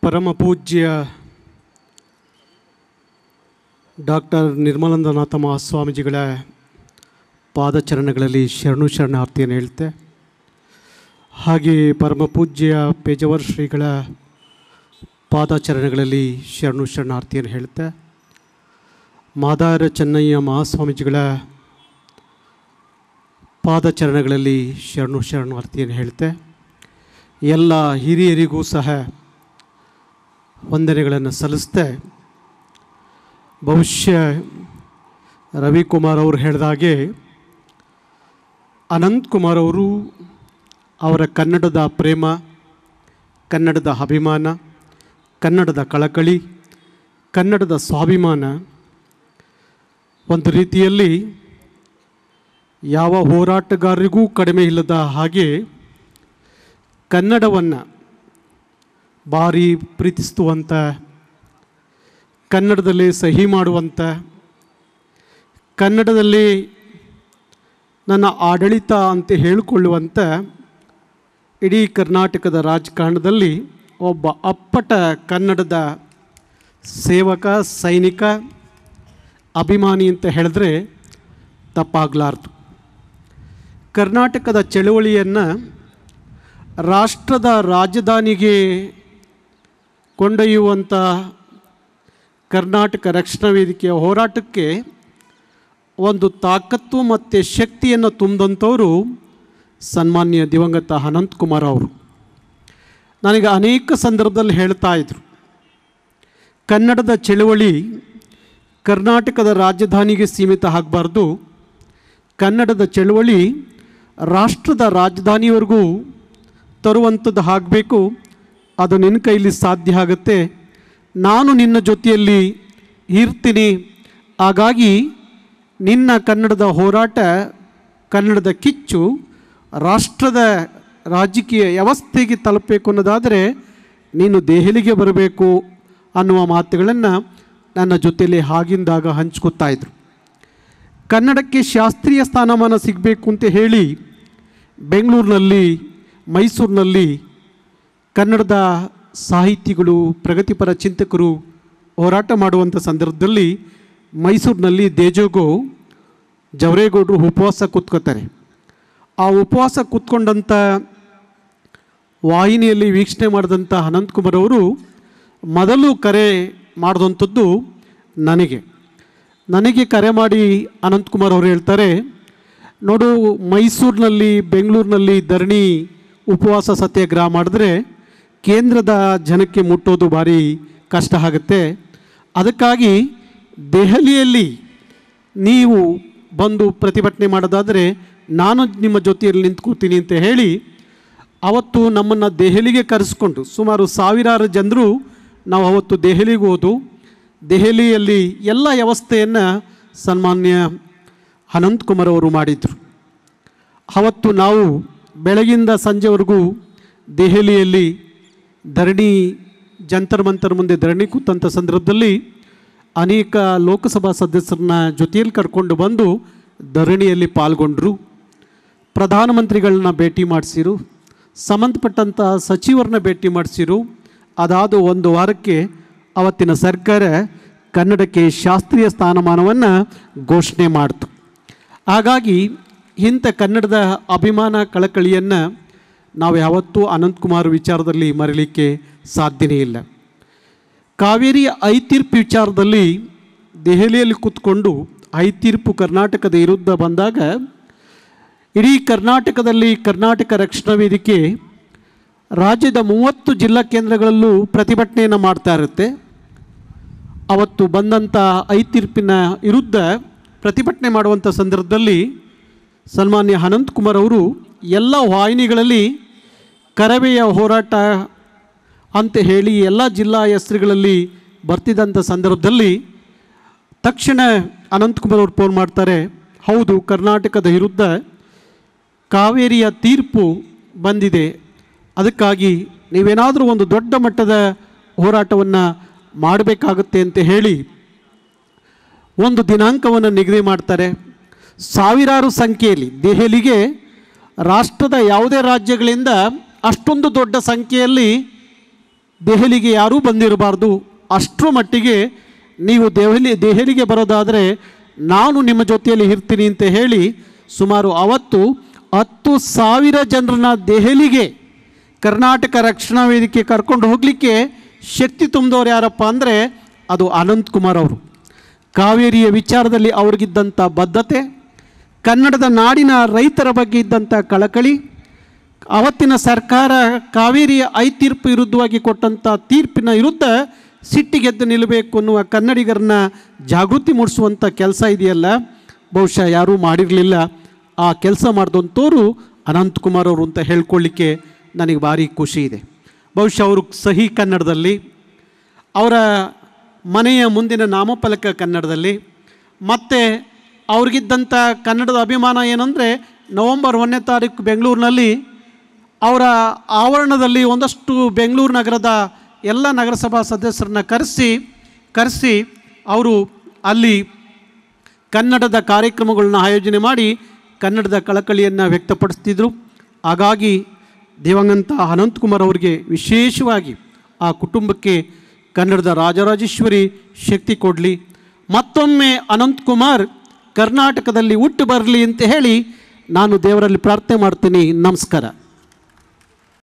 ಪರಮ ಪೂಜ್ಯ ಡಾಕ್ಟರ್ ನಿರ್ಮಲಾನಂದನಾಥ ಮಹಾಸ್ವಾಮೀಜಿಗಳ ಪಾದಚರಣಗಳಲ್ಲಿ ಶರಣು ಶರಣಾರ್ಥಿಯನ್ನು ಹೇಳ್ತೆ. ಹಾಗೆ ಪರಮ ಪೂಜ್ಯ ಪೇಜಾವರ ಶ್ರೀಗಳ ಪಾದಚರಣಗಳಲ್ಲಿ ಶರಣು ಶರಣಾರ್ಥಿಯನ್ನು ಹೇಳ್ತೆ. ಮಾದಾರ ಚೆನ್ನಯ್ಯ ಮಹಾಸ್ವಾಮೀಜಿಗಳ ಪಾದಚರಣಗಳಲ್ಲಿ ಶರಣು ಶರಣಾರ್ಥಿಯನ್ನು ಹೇಳ್ತೆ. ಎಲ್ಲ ಹಿರಿಯರಿಗೂ ಸಹ ವಂದನೆಗಳನ್ನು ಸಲ್ಲಿಸ್ತೆ. ಬಹುಶಃ ರವಿಕುಮಾರ್ ಅವರು ಹೇಳಿದಾಗೆ ಅನಂತಕುಮಾರ್ ಅವರು ಅವರ ಕನ್ನಡದ ಪ್ರೇಮ, ಕನ್ನಡದ ಅಭಿಮಾನ, ಕನ್ನಡದ ಕಳಕಳಿ, ಕನ್ನಡದ ಸ್ವಾಭಿಮಾನ ಒಂದು ರೀತಿಯಲ್ಲಿ ಯಾವ ಹೋರಾಟಗಾರರಿಗೂ ಕಡಿಮೆ ಇಲ್ಲದ ಹಾಗೆ ಕನ್ನಡವನ್ನು ಭಾರಿ ಪ್ರೀತಿಸುವಂಥ, ಕನ್ನಡದಲ್ಲಿ ಸಹಿ ಮಾಡುವಂಥ, ಕನ್ನಡದಲ್ಲಿ ನನ್ನ ಆಡಳಿತ ಅಂತ ಹೇಳಿಕೊಳ್ಳುವಂಥ ಇಡೀ ಕರ್ನಾಟಕದ ರಾಜಕಾರಣದಲ್ಲಿ ಒಬ್ಬ ಅಪ್ಪಟ ಕನ್ನಡದ ಸೇವಕ, ಸೈನಿಕ, ಅಭಿಮಾನಿ ಅಂತ ಹೇಳಿದ್ರೆ ತಪ್ಪಾಗಲಾರ್ದು. ಕರ್ನಾಟಕದ ಚಳುವಳಿಯನ್ನು ರಾಷ್ಟ್ರದ ರಾಜಧಾನಿಗೆ ಕೊಂಡೊಯ್ಯುವಂಥ ಕರ್ನಾಟಕ ರಕ್ಷಣಾ ವೇದಿಕೆಯ ಹೋರಾಟಕ್ಕೆ ಒಂದು ತಾಕತ್ತು ಮತ್ತು ಶಕ್ತಿಯನ್ನು ತುಂಬಿದಂಥವರು ಸನ್ಮಾನ್ಯ ದಿವಂಗತ ಅನಂತಕುಮಾರ್ ಅವರು. ನನಗೆ ಅನೇಕ ಸಂದರ್ಭದಲ್ಲಿ ಹೇಳ್ತಾ ಇದ್ರು, ಕನ್ನಡದ ಚಳುವಳಿ ಕರ್ನಾಟಕದ ರಾಜಧಾನಿಗೆ ಸೀಮಿತ ಆಗಬಾರ್ದು, ಕನ್ನಡದ ಚಳುವಳಿ ರಾಷ್ಟ್ರದ ರಾಜಧಾನಿವರೆಗೂ ತರುವಂಥದ್ದು ಆಗಬೇಕು. ಅದು ನಿನ್ನ ಕೈಲಿ ಸಾಧ್ಯ ಆಗುತ್ತೆ, ನಾನು ನಿನ್ನ ಜೊತೆಯಲ್ಲಿ ಇರ್ತೀನಿ. ಹಾಗಾಗಿ ನಿನ್ನ ಕನ್ನಡದ ಹೋರಾಟ, ಕನ್ನಡದ ಕಿಚ್ಚು ರಾಷ್ಟ್ರದ ರಾಜಕೀಯ ವ್ಯವಸ್ಥೆಗೆ ತಲುಪಬೇಕು ಅನ್ನೋದಾದರೆ ನೀನು ದೆಹಲಿಗೆ ಬರಬೇಕು ಅನ್ನುವ ಮಾತುಗಳನ್ನು ನನ್ನ ಜೊತೆಯಲ್ಲಿ ಆಗಿಂದಾಗ ಹಂಚ್ಕೊತಾ ಇದ್ರು. ಕನ್ನಡಕ್ಕೆ ಶಾಸ್ತ್ರೀಯ ಸ್ಥಾನಮಾನ ಸಿಗಬೇಕು ಅಂತ ಹೇಳಿ ಬೆಂಗಳೂರಿನಲ್ಲಿ, ಮೈಸೂರಿನಲ್ಲಿ ಕನ್ನಡದ ಸಾಹಿತಿಗಳು, ಪ್ರಗತಿಪರ ಚಿಂತಕರು ಹೋರಾಟ ಮಾಡುವಂಥ ಸಂದರ್ಭದಲ್ಲಿ ಮೈಸೂರಿನಲ್ಲಿ ದೇಜೋಗೋ ಜವರೇಗೌಡರು ಉಪವಾಸ ಕೂತ್ಕೋತಾರೆ. ಆ ಉಪವಾಸ ಕೂತ್ಕೊಂಡಂಥ ವಾಹಿನಿಯಲ್ಲಿ ವೀಕ್ಷಣೆ ಮಾಡಿದಂಥ ಅನಂತಕುಮಾರ್ ಅವರು ಮೊದಲು ಕರೆ ಮಾಡಿದಂಥದ್ದು ನನಗೆ ಕರೆ ಮಾಡಿ ಅನಂತಕುಮಾರ್ ಅವರು ಹೇಳ್ತಾರೆ, ನೋಡು, ಮೈಸೂರಿನಲ್ಲಿ, ಬೆಂಗಳೂರಿನಲ್ಲಿ ಧರಣಿ ಉಪವಾಸ ಸತ್ಯಾಗ್ರಹ ಮಾಡಿದ್ರೆ ಕೇಂದ್ರದ ಜನಕ್ಕೆ ಮುಟ್ಟೋದು ಭಾರಿ ಕಷ್ಟ ಆಗುತ್ತೆ. ಅದಕ್ಕಾಗಿ ದೆಹಲಿಯಲ್ಲಿ ನೀವು ಬಂದು ಪ್ರತಿಭಟನೆ ಮಾಡೋದಾದರೆ ನಾನು ನಿಮ್ಮ ಜೊತೆಯಲ್ಲಿ ನಿಂತ್ಕೊಳ್ತೀನಿ ಅಂತ ಹೇಳಿ ಅವತ್ತು ನಮ್ಮನ್ನು ದೆಹಲಿಗೆ ಕರೆಸ್ಕೊಂಡು ಸುಮಾರು ಸಾವಿರಾರು ಜನರು ನಾವು ಅವತ್ತು ದೆಹಲಿಗೆ ಹೋದು ದೆಹಲಿಯಲ್ಲಿ ಎಲ್ಲ ವ್ಯವಸ್ಥೆಯನ್ನು ಸನ್ಮಾನ್ಯ ಅನಂತಕುಮಾರ್ ಅವರು ಮಾಡಿದರು. ಅವತ್ತು ನಾವು ಬೆಳಗಿಂದ ಸಂಜೆವರೆಗೂ ದೆಹಲಿಯಲ್ಲಿ ಧರಣಿ, ಜಂತರ್ ಮಂತರ್ ಮುಂದೆ ಧರಣಿ ಕೂತಂಥ ಸಂದರ್ಭದಲ್ಲಿ ಅನೇಕ ಲೋಕಸಭಾ ಸದಸ್ಯರನ್ನ ಜೊತೆಯಲ್ಲಿ ಕರ್ಕೊಂಡು ಬಂದು ಧರಣಿಯಲ್ಲಿ ಪಾಲ್ಗೊಂಡರು. ಪ್ರಧಾನಮಂತ್ರಿಗಳನ್ನ ಭೇಟಿ ಮಾಡಿಸಿರು, ಸಂಬಂಧಪಟ್ಟಂಥ ಸಚಿವರನ್ನ ಭೇಟಿ ಮಾಡಿಸಿರು. ಅದಾದ ಒಂದು ವಾರಕ್ಕೆ ಅವತ್ತಿನ ಸರ್ಕಾರ ಕನ್ನಡಕ್ಕೆ ಶಾಸ್ತ್ರೀಯ ಸ್ಥಾನಮಾನವನ್ನು ಘೋಷಣೆ ಮಾಡಿತು. ಹಾಗಾಗಿ ಇಂಥ ಕನ್ನಡದ ಅಭಿಮಾನ, ಕಳಕಳಿಯನ್ನು ನಾವು ಯಾವತ್ತೂ ಅನಂತಕುಮಾರ್ ವಿಚಾರದಲ್ಲಿ ಮರೀಲಿಕ್ಕೆ ಸಾಧ್ಯನೇ ಇಲ್ಲ. ಕಾವೇರಿ ಐತೀರ್ಪು ವಿಚಾರದಲ್ಲಿ ದೆಹಲಿಯಲ್ಲಿ ಕೂತ್ಕೊಂಡು ಐತೀರ್ಪು ಕರ್ನಾಟಕದ ವಿರುದ್ಧ ಬಂದಾಗ ಇಡೀ ಕರ್ನಾಟಕದಲ್ಲಿ ಕರ್ನಾಟಕ ರಕ್ಷಣಾ ವೇದಿಕೆ ರಾಜ್ಯದ 30 ಜಿಲ್ಲಾ ಕೇಂದ್ರಗಳಲ್ಲೂ ಪ್ರತಿಭಟನೆಯನ್ನು ಮಾಡ್ತಾ ಇರುತ್ತೆ. ಅವತ್ತು ಬಂದಂಥ ಐತೀರ್ಪಿನ ವಿರುದ್ಧ ಪ್ರತಿಭಟನೆ ಮಾಡುವಂಥ ಸಂದರ್ಭದಲ್ಲಿ ಸನ್ಮಾನ್ಯ ಅನಂತಕುಮಾರ್ ಅವರು ಎಲ್ಲ ವಾಹಿನಿಗಳಲ್ಲಿ ಕರವೆಯ ಹೋರಾಟ ಅಂತ ಹೇಳಿ ಎಲ್ಲ ಜಿಲ್ಲಾ ಹೆಸರುಗಳಲ್ಲಿ ಬರ್ತಿದ್ದಂಥ ಸಂದರ್ಭದಲ್ಲಿ ತಕ್ಷಣ ಅನಂತಕುಮಾರ್ ಅವರು ಫೋನ್ ಮಾಡ್ತಾರೆ, ಹೌದು, ಕರ್ನಾಟಕದ ವಿರುದ್ಧ ಕಾವೇರಿಯ ತೀರ್ಪು ಬಂದಿದೆ, ಅದಕ್ಕಾಗಿ ನೀವೇನಾದರೂ ಒಂದು ದೊಡ್ಡ ಮಟ್ಟದ ಹೋರಾಟವನ್ನು ಮಾಡಬೇಕಾಗುತ್ತೆ ಅಂತ ಹೇಳಿ ಒಂದು ದಿನಾಂಕವನ್ನು ನಿಗದಿ ಮಾಡ್ತಾರೆ. ಸಾವಿರಾರು ಸಂಖ್ಯೆಯಲ್ಲಿ ದೆಹಲಿಗೆ ರಾಷ್ಟ್ರದ ಯಾವುದೇ ರಾಜ್ಯಗಳಿಂದ ಅಷ್ಟೊಂದು ದೊಡ್ಡ ಸಂಖ್ಯೆಯಲ್ಲಿ ದೆಹಲಿಗೆ ಯಾರೂ ಬಂದಿರಬಾರ್ದು, ಅಷ್ಟರ ಮಟ್ಟಿಗೆ ನೀವು ದೆಹಲಿಗೆ ಬರೋದಾದರೆ ನಾನು ನಿಮ್ಮ ಜೊತೆಯಲ್ಲಿ ಇರ್ತೀನಿ ಅಂತ ಹೇಳಿ ಸುಮಾರು ಅವತ್ತು 10,000 ಜನರನ್ನ ದೆಹಲಿಗೆ ಕರ್ನಾಟಕ ರಕ್ಷಣಾ ವೇದಿಕೆ ಕರ್ಕೊಂಡು ಹೋಗಲಿಕ್ಕೆ ಶಕ್ತಿ ತುಂಬಿದವ್ರು ಯಾರಪ್ಪ ಅಂದರೆ ಅದು ಅನಂತಕುಮಾರ್ ಅವರು. ಕಾವೇರಿಯ ವಿಚಾರದಲ್ಲಿ ಅವ್ರಿಗಿದ್ದಂಥ ಬದ್ಧತೆ, ಕನ್ನಡದ ನಾಡಿನ ರೈತರ ಬಗ್ಗೆ ಇದ್ದಂಥ ಕಳಕಳಿ, ಅವತ್ತಿನ ಸರ್ಕಾರ ಕಾವೇರಿಯ ತೀರ್ಪು ವಿರುದ್ಧವಾಗಿ ಕೊಟ್ಟಂಥ ತೀರ್ಪಿನ ವಿರುದ್ಧ ಸಿಟ್ಟಿಗೆದ್ದು ನಿಲ್ಲಬೇಕು ಅನ್ನುವ ಕನ್ನಡಿಗರನ್ನ ಜಾಗೃತಿ ಮೂಡಿಸುವಂಥ ಕೆಲಸ ಇದೆಯಲ್ಲ, ಬಹುಶಃ ಯಾರೂ ಮಾಡಿರಲಿಲ್ಲ. ಆ ಕೆಲಸ ಮಾಡಿದಂಥವ್ರು ಅನಂತಕುಮಾರ್ ಅವರು ಅಂತ ಹೇಳ್ಕೊಳ್ಳಿಕ್ಕೆ ನನಗೆ ಭಾರಿ ಖುಷಿ ಇದೆ. ಬಹುಶಃ ಅವರು ಸಹಿ ಕನ್ನಡದಲ್ಲಿ, ಅವರ ಮನೆಯ ಮುಂದಿನ ನಾಮಫಲಕ ಕನ್ನಡದಲ್ಲಿ, ಮತ್ತು ಅವ್ರಿಗಿದ್ದಂಥ ಕನ್ನಡದ ಅಭಿಮಾನ ಏನಂದರೆ ನವಂಬರ್ 1ನೇ ತಾರೀಕು ಬೆಂಗಳೂರಿನಲ್ಲಿ ಅವರ ಆವರಣದಲ್ಲಿ ಒಂದಷ್ಟು ಬೆಂಗಳೂರು ನಗರದ ಎಲ್ಲ ನಗರಸಭಾ ಸದಸ್ಯರನ್ನ ಕರೆಸಿ ಅವರು ಅಲ್ಲಿ ಕನ್ನಡದ ಕಾರ್ಯಕ್ರಮಗಳನ್ನ ಆಯೋಜನೆ ಮಾಡಿ ಕನ್ನಡದ ಕಳಕಳಿಯನ್ನು ವ್ಯಕ್ತಪಡಿಸ್ತಿದ್ರು. ಹಾಗಾಗಿ ದಿವಂಗತ ಅನಂತಕುಮಾರ್ ಅವರಿಗೆ ವಿಶೇಷವಾಗಿ ಆ ಕುಟುಂಬಕ್ಕೆ ಕನ್ನಡದ ರಾಜರಾಜೇಶ್ವರಿ ಶಕ್ತಿ ಕೊಡಲಿ. ಮತ್ತೊಮ್ಮೆ ಅನಂತಕುಮಾರ್ ಕರ್ನಾಟಕದಲ್ಲಿ ಹುಟ್ಟು ಬರಲಿ ಅಂತ ಹೇಳಿ ನಾನು ದೇವರಲ್ಲಿ ಪ್ರಾರ್ಥನೆ ಮಾಡ್ತೀನಿ. ನಮಸ್ಕಾರ.